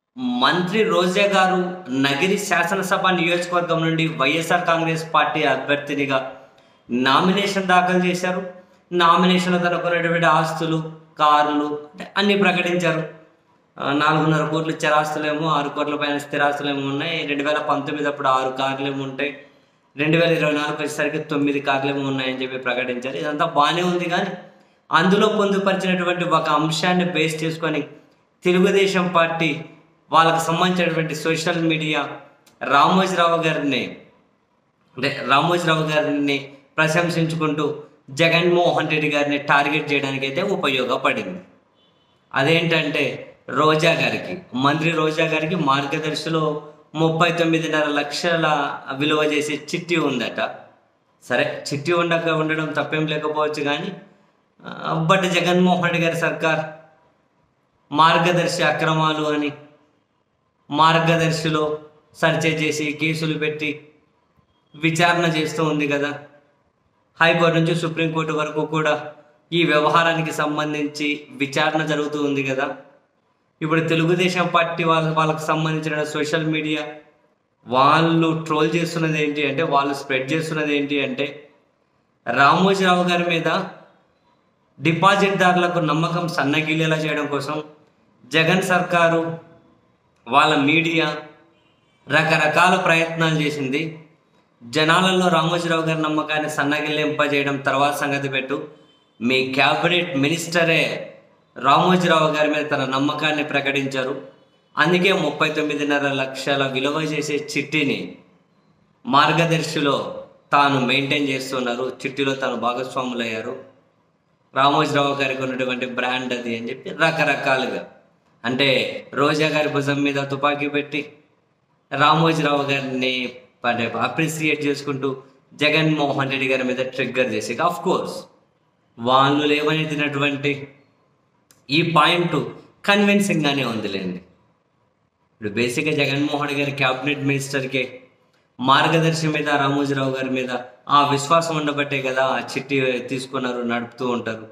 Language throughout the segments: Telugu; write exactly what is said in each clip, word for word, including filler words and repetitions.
మంత్రి రోజా గారు నగిరి శాసనసభ నియోజకవర్గం నుండి వైఎస్ఆర్ కాంగ్రెస్ పార్టీ అభ్యర్థినిగా నామినేషన్ దాఖలు చేశారు. నామినేషన్లో తనకున్నటువంటి ఆస్తులు, కార్లు అంటే అన్నీ ప్రకటించారు. ఆ, నాలుగున్నర కోట్ల స్థిరాస్తులేమో, ఆరు కోట్ల పైన స్థిరాస్తులేమో ఉన్నాయి. రెండు వేల పంతొమ్మిది అప్పుడు ఆరు కార్లు ఏమో ఉంటాయి. రెండు వేల ఇరవై నాలుగు వచ్చేసరికి తొమ్మిది కార్లు ఏమో ఉన్నాయని చెప్పి ప్రకటించారు. ఇదంతా బాగానే ఉంది, కానీ అందులో పొందుపరిచినటువంటి ఒక అంశాన్ని బేస్ చేసుకొని తెలుగుదేశం పార్టీ వాళ్ళకు సంబంధించినటువంటి సోషల్ మీడియా రామోజీరావు గారిని అంటే రామోజీరావు గారిని ప్రశంసించుకుంటూ జగన్మోహన్ రెడ్డి గారిని టార్గెట్ చేయడానికి అయితే ఉపయోగపడింది. అదేంటంటే రోజా గారికి, మంత్రి రోజా గారికి మార్గదర్శిలో ముప్పై తొమ్మిదిన్నర లక్షల విలువ చేసే చిట్టి ఉందట. సరే, చిట్టి ఉండక ఉండడం తప్పేం లేకపోవచ్చు, కానీ బట్ జగన్మోహన్ రెడ్డి గారి సర్కార్ మార్గదర్శి అక్రమాలు అని మార్గదర్శిలో సర్చే చేసి కేసులు పెట్టి విచారణ చేస్తూ ఉంది కదా. హైకోర్టు నుంచి సుప్రీంకోర్టు వరకు కూడా ఈ వ్యవహారానికి సంబంధించి విచారణ జరుగుతూ ఉంది కదా. ఇప్పుడు తెలుగుదేశం పార్టీ వాళ్ళ వాళ్ళకి సంబంధించిన సోషల్ మీడియా వాళ్ళు ట్రోల్ చేస్తున్నది ఏంటి అంటే, వాళ్ళు స్ప్రెడ్ చేస్తున్నది ఏంటి అంటే, రామోజీరావు గారి మీద డిపాజిట్దారులకు నమ్మకం సన్నగిల్లేలా చేయడం కోసం జగన్ సర్కారు వాళ్ళ మీడియా రకరకాల ప్రయత్నాలు చేసింది. జనాలలో రామోజీరావు గారి నమ్మకాన్ని సన్నగిల్లింపజేయడం తర్వాత సంగతి పెట్టు, మీ క్యాబినెట్ మినిస్టరే రామోజీరావు గారి మీద తన నమ్మకాన్ని ప్రకటించారు. అందుకే ముప్పై తొమ్మిదిన్నర లక్షల విలువ చేసే చిట్టిని మార్గదర్శిలో తాను మెయింటైన్ చేస్తున్నారు. చిట్టిలో తాను భాగస్వాములు అయ్యారు. రామోజీరావు గారికి ఉన్నటువంటి బ్రాండ్ అది అని చెప్పి రకరకాలుగా, అంటే రోజా గారి భుజం మీద తుపాకీ పెట్టి రామోజీరావు గారిని అంటే అప్రిసియేట్ చేసుకుంటూ జగన్మోహన్ రెడ్డి గారి మీద ట్రిగ్గర్ చేసి, ఆఫ్ కోర్స్ వాళ్ళు లేవనెత్తినటువంటి ఈ పాయింట్ కన్విన్సింగ్గానే ఉందిలేండి. ఇప్పుడు బేసిక్గా జగన్మోహన్ రెడ్డి గారి క్యాబినెట్ మినిస్టర్కి మార్గదర్శి మీద, రామోజీరావు గారి మీద ఆ విశ్వాసం ఉండబట్టే కదా ఆ చిట్టి తీసుకున్నారు, నడుపుతూ ఉంటారు.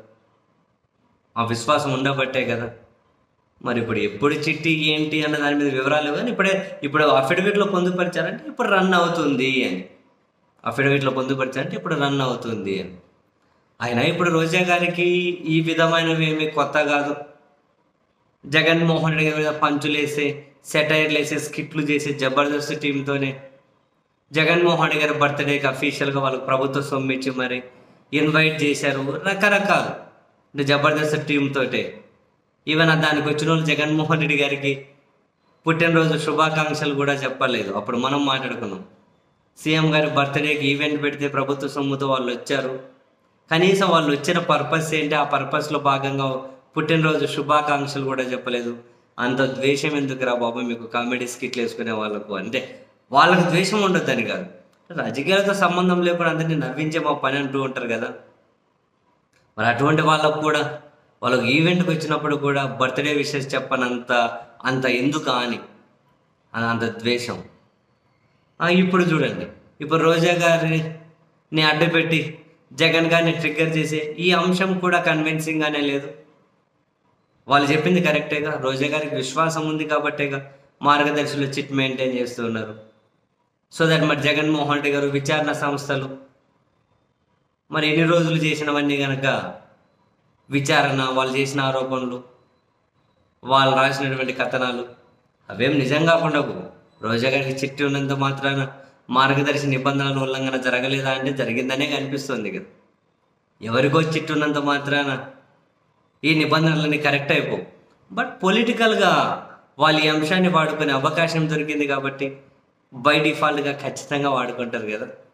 ఆ విశ్వాసం ఉండబట్టే కదా. మరి ఇప్పుడు ఎప్పుడు చిట్టి ఏంటి అన్న దాని మీద వివరాలు, కానీ ఇప్పుడే ఇప్పుడు అఫిడవిట్లో పొందుపరిచారంటే ఇప్పుడు రన్ అవుతుంది అని, అఫిడవిట్లో పొందుపరిచారంటే ఇప్పుడు రన్ అవుతుంది అని. అయినా ఇప్పుడు రోజా గారికి ఈ విధమైనవి ఏమి కొత్త కాదు. జగన్మోహన్ రెడ్డి గారి మీద పంచులు వేసే, సెటైర్లు వేసే, స్కిట్లు చేసే జబర్దస్త్ టీంతోనే జగన్మోహన్ రెడ్డి గారి బర్త్డేకి అఫీషియల్గా వాళ్ళకి ప్రభుత్వ సొమ్ము ఇచ్చి మరి ఇన్వైట్ చేశారు రకరకాలు, అంటే జబర్దస్త్ టీంతోటే. ఈవెన్ దానికి వచ్చిన వాళ్ళు జగన్మోహన్ రెడ్డి గారికి పుట్టినరోజు శుభాకాంక్షలు కూడా చెప్పలేదు. అప్పుడు మనం మాట్లాడుకున్నాం, సీఎం గారి బర్త్డేకి ఈవెంట్ పెడితే ప్రభుత్వ సొమ్ముతో వాళ్ళు వచ్చారు, కనీసం వాళ్ళు వచ్చిన పర్పస్ ఏంటి, ఆ పర్పస్లో భాగంగా పుట్టినరోజు శుభాకాంక్షలు కూడా చెప్పలేదు. అంత ద్వేషం ఎందుకురా బాబు మీకు కామెడీ స్కిట్లు వేసుకునే వాళ్ళకు, అంటే వాళ్ళకు ద్వేషం ఉండొద్దని కాదు, రాజకీయాలతో సంబంధం లేకుండా అందరినీ నవ్వించే మా పని అంటూ ఉంటారు కదా. మరి అటువంటి వాళ్ళకు కూడా వాళ్ళకు ఈవెంట్కి వచ్చినప్పుడు కూడా బర్త్డే విషెస్ చెప్పనంత అంత ఎందుకు అని అంత ద్వేషం. ఇప్పుడు చూడండి, ఇప్పుడు రోజా గారిని అడ్డుపెట్టి జగన్ గారిని ట్రిగ్గర్ చేసే ఈ అంశం కూడా కన్విన్సింగ్గానే లేదు. వాళ్ళు చెప్పింది కరెక్టేగా, రోజా గారికి విశ్వాసం ఉంది కాబట్టేగా మార్గదర్శిలో చిట్ మెయింటైన్ చేస్తున్నారు. సో దట్ మరి జగన్మోహన్ రెడ్డి గారు విచారణ సంస్థలు మరి ఎన్ని రోజులు చేసినవన్నీ కనుక విచారణ, వాళ్ళు చేసిన ఆరోపణలు, వాళ్ళు రాసినటువంటి కథనాలు అవేం నిజం కాకుండా రోజా గారికి చిట్టి ఉన్నంత మాత్రాన మార్గదర్శి నిబంధనల ఉల్లంఘన జరగలేదా అంటే జరిగిందనే కనిపిస్తుంది కదా. ఎవరికో చిట్టి ఉన్నంత మాత్రాన ఈ నిబంధనలన్నీ కరెక్ట్ అయిపోవు. బట్ పొలిటికల్గా వాళ్ళు ఈ అంశాన్ని వాడుకునే అవకాశం దొరికింది కాబట్టి బై డిఫాల్ట్గా ఖచ్చితంగా వాడుకుంటారు కదా.